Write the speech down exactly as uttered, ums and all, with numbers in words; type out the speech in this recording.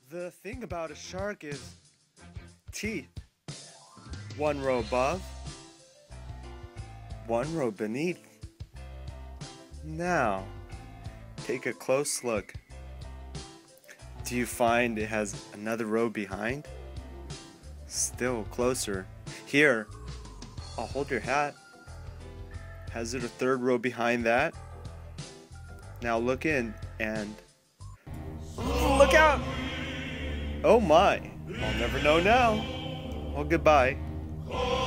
The thing about a shark is teeth. One row above, one row beneath. Now, take a close look. Do you find it has another row behind? Still closer. Here, I'll hold your hat. Has it a third row behind that? Now look in and look out! Oh my, I'll never know now. Well, goodbye.